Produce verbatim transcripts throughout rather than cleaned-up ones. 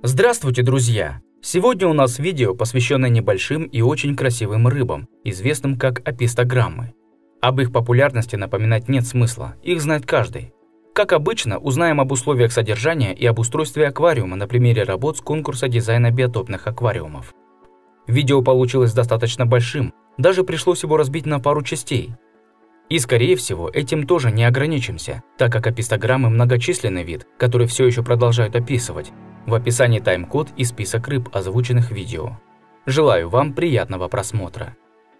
Здравствуйте, друзья! Сегодня у нас видео, посвященное небольшим и очень красивым рыбам, известным как апистограммы. Об их популярности напоминать нет смысла, их знает каждый. Как обычно, узнаем об условиях содержания и об устройстве аквариума на примере работ с конкурса дизайна биотопных аквариумов. Видео получилось достаточно большим, даже пришлось его разбить на пару частей. И, скорее всего, этим тоже не ограничимся, так как апистограммы – многочисленный вид, который все еще продолжают описывать. В описании тайм-код и список рыб, озвученных в видео. Желаю вам приятного просмотра.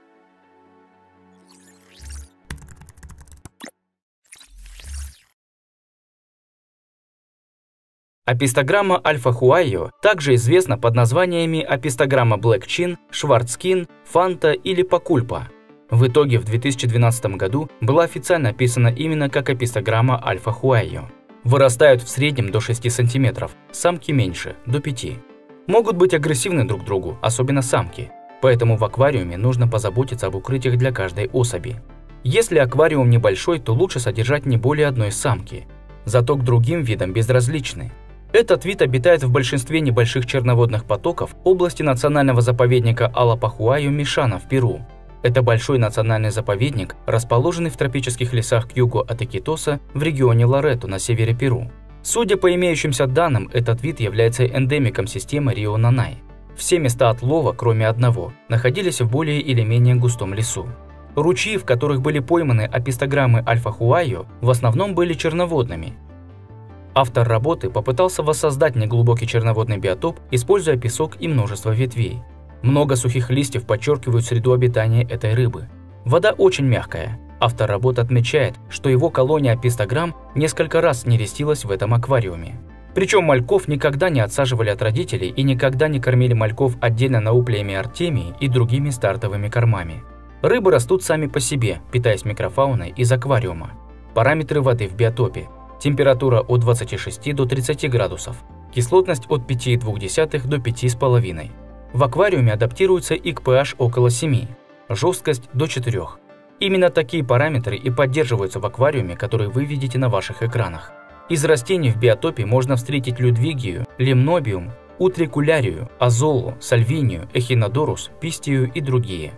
Апистограмма альфа-хуайо также известна под названиями апистограмма Black Chin, Schwarzkinn, Фанта или Пакульпа. В итоге в две тысячи двенадцатом году была официально описана именно как апистограмма альфа-хуайо. Вырастают в среднем до шести сантиметров, самки меньше, до пяти. Могут быть агрессивны друг к другу, особенно самки, поэтому в аквариуме нужно позаботиться об укрытиях для каждой особи. Если аквариум небольшой, то лучше содержать не более одной самки, зато к другим видам безразличны. Этот вид обитает в большинстве небольших черноводных потоков области национального заповедника Алапахуайо-Мишана в Перу. Это большой национальный заповедник, расположенный в тропических лесах к югу от Икитоса в регионе Лоретто на севере Перу. Судя по имеющимся данным, этот вид является эндемиком системы Рио-Нанай. Все места отлова, кроме одного, находились в более или менее густом лесу. Ручьи, в которых были пойманы апистограммы альфа-хуайо, в основном были черноводными. Автор работы попытался воссоздать неглубокий черноводный биотоп, используя песок и множество ветвей. Много сухих листьев подчеркивают среду обитания этой рыбы. Вода очень мягкая. Автор работы отмечает, что его колония апистограмм несколько раз нерестилась в этом аквариуме. Причем мальков никогда не отсаживали от родителей и никогда не кормили мальков отдельно науплиями артемии и другими стартовыми кормами. Рыбы растут сами по себе, питаясь микрофауной из аквариума. Параметры воды в биотопе. Температура от двадцати шести до тридцати градусов. Кислотность от пяти и двух десятых до пяти с половиной. В аквариуме адаптируется и к pH около семи, жесткость до четырёх. Именно такие параметры и поддерживаются в аквариуме, который вы видите на ваших экранах. Из растений в биотопе можно встретить людвигию, лимнобиум, утрикулярию, азолу, сальвинию, эхинодорус, пистию и другие.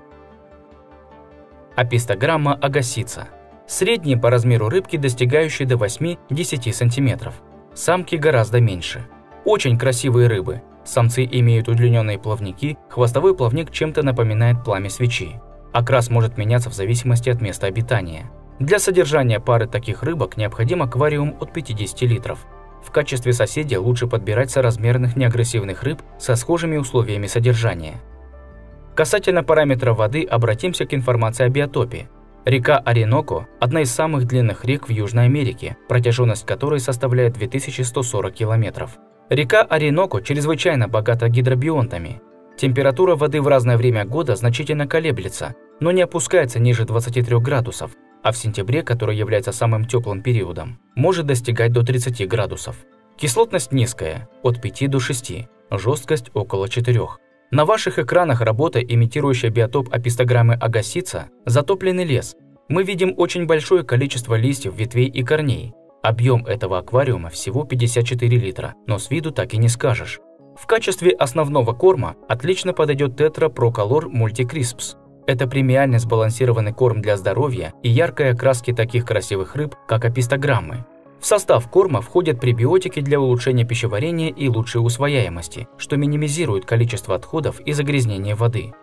Апистограмма агасица. Средние по размеру рыбки, достигающие до восьми-десяти сантиметров. Самки гораздо меньше. Очень красивые рыбы. Самцы имеют удлиненные плавники, хвостовой плавник чем-то напоминает пламя свечи. Окрас может меняться в зависимости от места обитания. Для содержания пары таких рыбок необходим аквариум от пятидесяти литров. В качестве соседей лучше подбирать соразмерных неагрессивных рыб со схожими условиями содержания. Касательно параметра воды обратимся к информации о биотопе. Река Ориноко – одна из самых длинных рек в Южной Америке, протяженность которой составляет две тысячи сто сорок километров. Река Ориноко чрезвычайно богата гидробионтами. Температура воды в разное время года значительно колеблется, но не опускается ниже двадцати трёх градусов, а в сентябре, который является самым теплым периодом, может достигать до тридцати градусов. Кислотность низкая – от пяти до шести, жесткость около четырёх. На ваших экранах работа, имитирующая биотоп апистограммы агасица, затопленный лес. Мы видим очень большое количество листьев, ветвей и корней. Объем этого аквариума всего пятьдесят четыре литра, но с виду так и не скажешь. В качестве основного корма отлично подойдет Tetra Pro Color Multi Crisps. Это премиальный сбалансированный корм для здоровья и яркой окраски таких красивых рыб, как апистограммы. В состав корма входят пребиотики для улучшения пищеварения и лучшей усвояемости, что минимизирует количество отходов и загрязнения воды.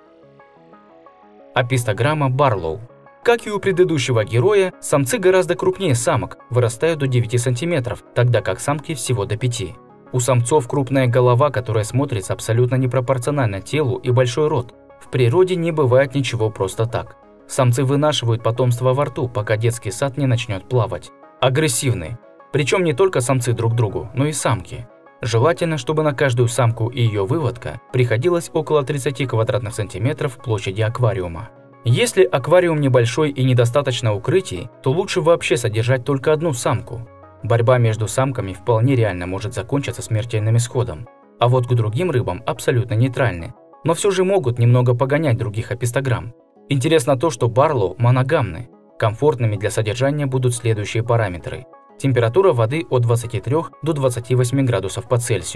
Апистограмма Барлоу. Как и у предыдущего героя, самцы гораздо крупнее самок, вырастают до девяти сантиметров, тогда как самки всего до пяти. У самцов крупная голова, которая смотрится абсолютно непропорционально телу, и большой рот. В природе не бывает ничего просто так. Самцы вынашивают потомство во рту, пока детский сад не начнет плавать. Агрессивны. Причем не только самцы друг другу, но и самки. Желательно, чтобы на каждую самку и ее выводка приходилось около тридцати квадратных сантиметров площади аквариума. Если аквариум небольшой и недостаточно укрытий, то лучше вообще содержать только одну самку. Борьба между самками вполне реально может закончиться смертельным исходом. А вот к другим рыбам абсолютно нейтральны, но все же могут немного погонять других апистограмм. Интересно то, что Барлоу моногамны. Комфортными для содержания будут следующие параметры. Температура воды от двадцати трёх до двадцати восьми градусов по Цельсию.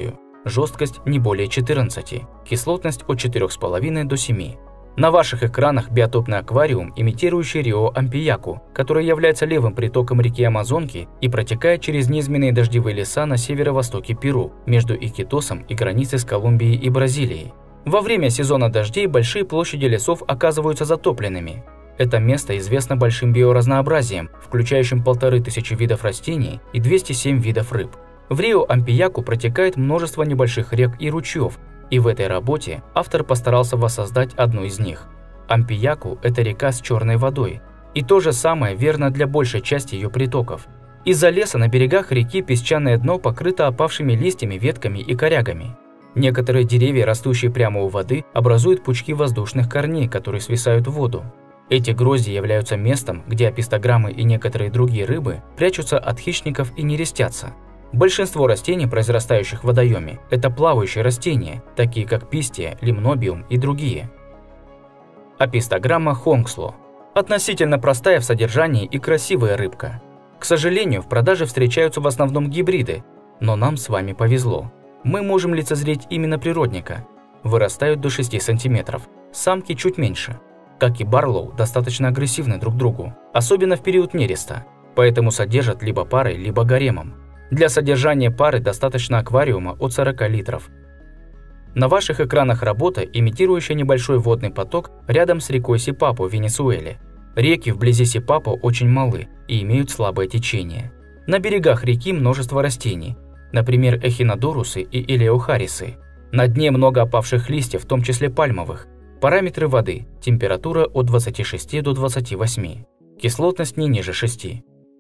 жесткость не более четырнадцати, кислотность от четырёх с половиной до семи. На ваших экранах биотопный аквариум, имитирующий Рио Ампияку, который является левым притоком реки Амазонки и протекает через низменные дождевые леса на северо-востоке Перу, между Икитосом и границей с Колумбией и Бразилией. Во время сезона дождей большие площади лесов оказываются затопленными. Это место известно большим биоразнообразием, включающим полторы тысячи видов растений и двести семь видов рыб. В Рио Ампияку протекает множество небольших рек и ручьев, и в этой работе автор постарался воссоздать одну из них. Ампияку – это река с черной водой, и то же самое верно для большей части ее притоков. Из-за леса на берегах реки песчаное дно покрыто опавшими листьями, ветками и корягами. Некоторые деревья, растущие прямо у воды, образуют пучки воздушных корней, которые свисают в воду. Эти грозди являются местом, где апистограммы и некоторые другие рыбы прячутся от хищников и нерестятся. Большинство растений, произрастающих в водоеме, это плавающие растения, такие как пистия, лимнобиум и другие. Апистограмма Хонксло. Относительно простая в содержании и красивая рыбка. К сожалению, в продаже встречаются в основном гибриды, но нам с вами повезло. Мы можем лицезреть именно природника. Вырастают до шести сантиметров, самки чуть меньше. Как и Барлоу, достаточно агрессивны друг к другу, особенно в период нереста, поэтому содержат либо парой, либо гаремом. Для содержания пары достаточно аквариума от сорока литров. На ваших экранах работа, имитирующая небольшой водный поток рядом с рекой Сипапо в Венесуэле. Реки вблизи Сипапо очень малы и имеют слабое течение. На берегах реки множество растений, например, эхинодорусы и элеохарисы. На дне много опавших листьев, в том числе пальмовых. Параметры воды – температура от двадцати шести до двадцати восьми, кислотность не ниже шести.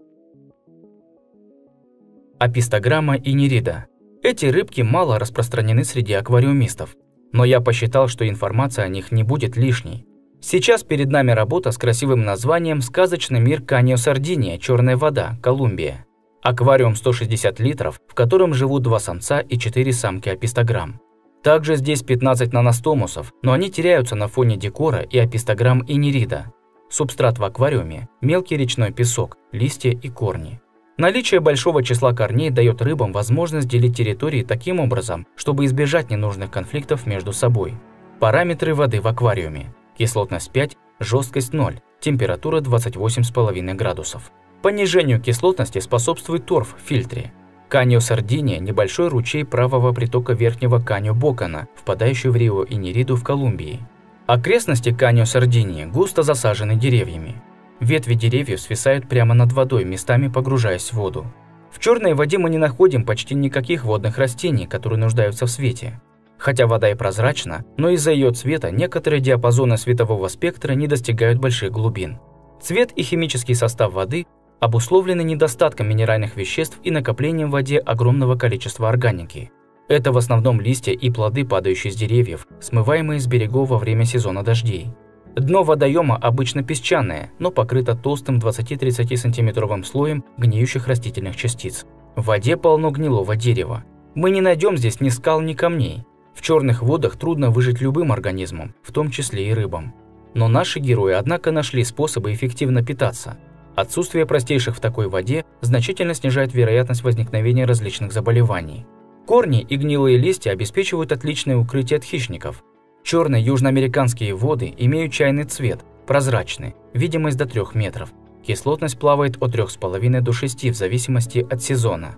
Апистограмма Инерида. Эти рыбки мало распространены среди аквариумистов, но я посчитал, что информация о них не будет лишней. Сейчас перед нами работа с красивым названием «Сказочный мир Каньо Сардиния. Черная вода. Колумбия». Аквариум сто шестьдесят литров, в котором живут два самца и четыре самки апистограмм. Также здесь пятнадцать наностомусов, но они теряются на фоне декора и апистограмм Инерида. Субстрат в аквариуме – мелкий речной песок, листья и корни. Наличие большого числа корней дает рыбам возможность делить территории таким образом, чтобы избежать ненужных конфликтов между собой. Параметры воды в аквариуме. Кислотность пять, жесткость ноль, температура двадцать восемь и пять градусов. Понижению кислотности способствует торф в фильтре. Каньо Сардиния – небольшой ручей правого притока верхнего Каньо Бокана, впадающий в Рио Инериду в Колумбии. Окрестности Каньо Сардинии густо засажены деревьями. Ветви деревьев свисают прямо над водой, местами погружаясь в воду. В черной воде мы не находим почти никаких водных растений, которые нуждаются в свете. Хотя вода и прозрачна, но из-за ее цвета некоторые диапазоны светового спектра не достигают больших глубин. Цвет и химический состав воды обусловлены недостатком минеральных веществ и накоплением в воде огромного количества органики. Это в основном листья и плоды, падающие с деревьев, смываемые с берегов во время сезона дождей. Дно водоема обычно песчаное, но покрыто толстым двадцати-тридцати сантиметровым слоем гниющих растительных частиц. В воде полно гнилого дерева. Мы не найдем здесь ни скал, ни камней. В черных водах трудно выжить любым организмам, в том числе и рыбам. Но наши герои, однако, нашли способы эффективно питаться. Отсутствие простейших в такой воде значительно снижает вероятность возникновения различных заболеваний. Корни и гнилые листья обеспечивают отличное укрытие от хищников. Черные южноамериканские воды имеют чайный цвет, прозрачны, видимость до трёх метров. Кислотность плавает от трёх с половиной до шести в зависимости от сезона.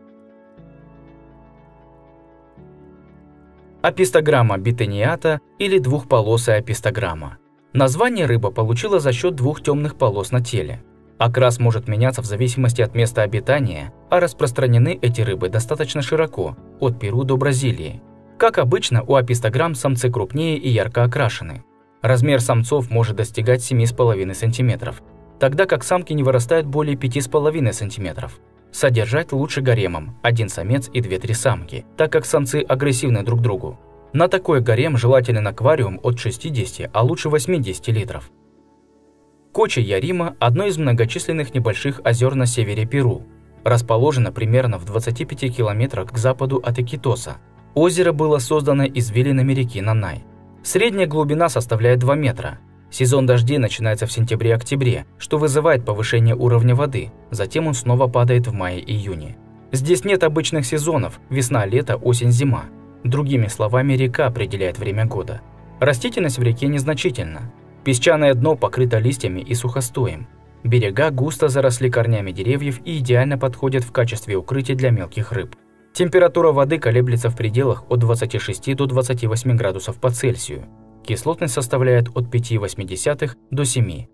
Апистограмма битениата или двухполосая апистограмма. Название рыба получила за счет двух темных полос на теле. Окрас может меняться в зависимости от места обитания, а распространены эти рыбы достаточно широко, от Перу до Бразилии. Как обычно, у апистограмм самцы крупнее и ярко окрашены. Размер самцов может достигать семи с половиной сантиметров, тогда как самки не вырастают более пяти с половиной сантиметров. Содержать лучше гаремом – один самец и две-три самки, так как самцы агрессивны друг к другу. На такой гарем желателен аквариум от шестидесяти, а лучше восьмидесяти литров. Коча-Ярима – одно из многочисленных небольших озер на севере Перу. Расположено примерно в двадцати пяти километрах к западу от Икитоса. Озеро было создано извилинами реки Нанай. Средняя глубина составляет два метра. Сезон дождей начинается в сентябре-октябре, что вызывает повышение уровня воды, затем он снова падает в мае-июне. Здесь нет обычных сезонов – весна, лето, осень, зима. Другими словами, река определяет время года. Растительность в реке незначительна. Песчаное дно покрыто листьями и сухостоем. Берега густо заросли корнями деревьев и идеально подходят в качестве укрытия для мелких рыб. Температура воды колеблется в пределах от двадцати шести до двадцати восьми градусов по Цельсию. Кислотность составляет от пяти целых восьми десятых до семи.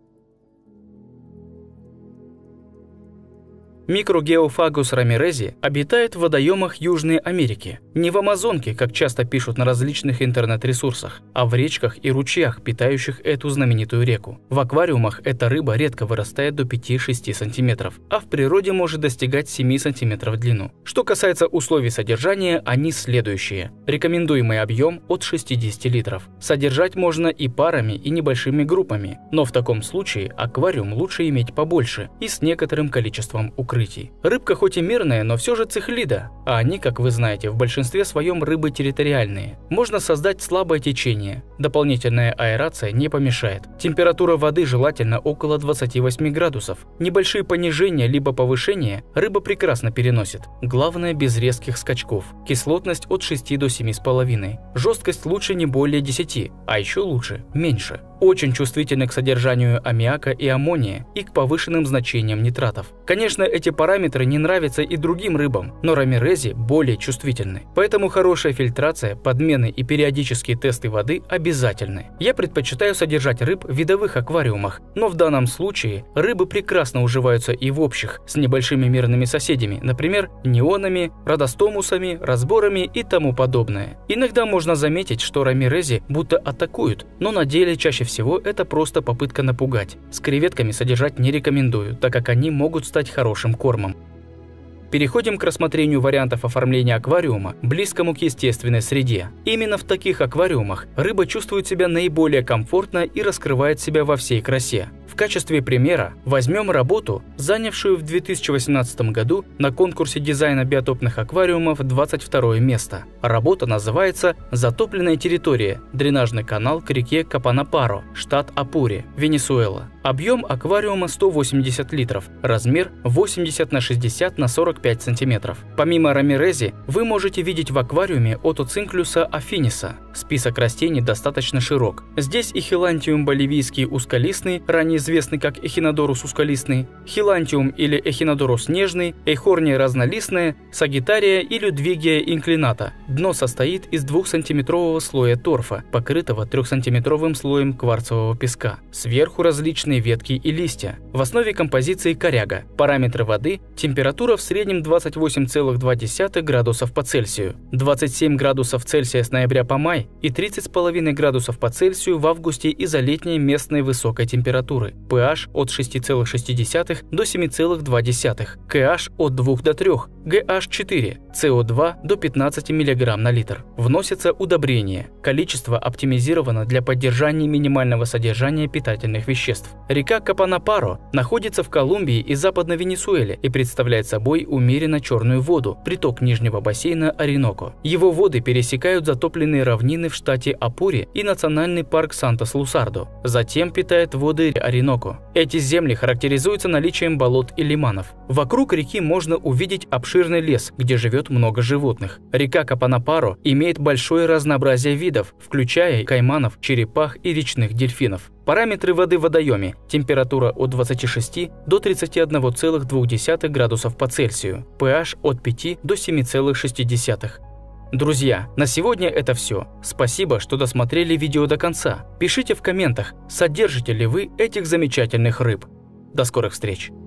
Микрогеофагус рамирези обитает в водоемах Южной Америки. Не в Амазонке, как часто пишут на различных интернет-ресурсах, а в речках и ручьях, питающих эту знаменитую реку. В аквариумах эта рыба редко вырастает до пяти-шести сантиметров, а в природе может достигать семи сантиметров в длину. Что касается условий содержания, они следующие. Рекомендуемый объем от шестидесяти литров. Содержать можно и парами, и небольшими группами, но в таком случае аквариум лучше иметь побольше и с некоторым количеством укрытий. Рыбка хоть и мирная, но все же цихлида, а они, как вы знаете, в большинстве своем рыбы территориальные. Можно создать слабое течение. Дополнительная аэрация не помешает. Температура воды желательно около двадцати восьми градусов. Небольшие понижения либо повышения рыба прекрасно переносит. Главное, без резких скачков. Кислотность от шести до семи с половиной. Жесткость лучше не более десяти, а еще лучше меньше. Очень чувствительны к содержанию аммиака и аммония и к повышенным значениям нитратов. Конечно, эти параметры не нравятся и другим рыбам, но рамирези более чувствительны. Поэтому хорошая фильтрация, подмены и периодические тесты воды обязательны. Я предпочитаю содержать рыб в видовых аквариумах, но в данном случае рыбы прекрасно уживаются и в общих, с небольшими мирными соседями, например, неонами, родостомусами, разборами и тому подобное. Иногда можно заметить, что рамирези будто атакуют, но на деле чаще всего это просто попытка напугать. С креветками содержать не рекомендую, так как они могут стать хорошим кормом. Переходим к рассмотрению вариантов оформления аквариума, близкому к естественной среде. Именно в таких аквариумах рыба чувствует себя наиболее комфортно и раскрывает себя во всей красе. В качестве примера возьмем работу, занявшую в две тысячи восемнадцатом году на конкурсе дизайна биотопных аквариумов двадцать второе место. Работа называется «Затопленная территория. Дренажный канал к реке Капанапаро, штат Апури, Венесуэла». Объем аквариума сто восемьдесят литров, размер восемьдесят на шестьдесят на сорок пять сантиметров. Помимо рамирези, вы можете видеть в аквариуме Отоцинклюса аффиниса. Список растений достаточно широк. Здесь и хилантиум боливийский узколистный, ранее известный как эхинодорус узколистный, хилантиум или эхинодорус нежный, эйхорния разнолистная, сагитария и людвигия инклината. Дно состоит из двухсантиметрового слоя торфа, покрытого трехсантиметровым слоем кварцевого песка. Сверху различные ветки и листья. В основе композиции коряга. Параметры воды: температура в среднем двадцать восемь целых два десятых градусов по Цельсию, двадцать семь градусов Цельсия с ноября по май и тридцать с половиной градусов по Цельсию в августе из-за летней местной высокой температуры. pH от шести целых шести десятых до семи целых двух десятых, КH от двух до трёх, гэ аш четыре, цэ о два до пятнадцати миллиграмм на литр. Вносятся удобрения. Количество оптимизировано для поддержания минимального содержания питательных веществ. Река Капанапаро находится в Колумбии и Западной Венесуэле и представляет собой умеренно черную воду, приток нижнего бассейна Ориноко. Его воды пересекают затопленные равнины в штате Апури и национальный парк Сантос-Лусардо. Затем питает воды Ориноко. Эти земли характеризуются наличием болот и лиманов. Вокруг реки можно увидеть обширный лес, где живет много животных. Река Капанапаро имеет большое разнообразие видов, включая кайманов, черепах и речных дельфинов. Параметры воды в водоеме: температура от двадцати шести до тридцати одного целых двух десятых градусов по Цельсию, pH от пяти до семи целых шести десятых. Друзья, на сегодня это все. Спасибо, что досмотрели видео до конца. Пишите в комментах, содержите ли вы этих замечательных рыб. До скорых встреч!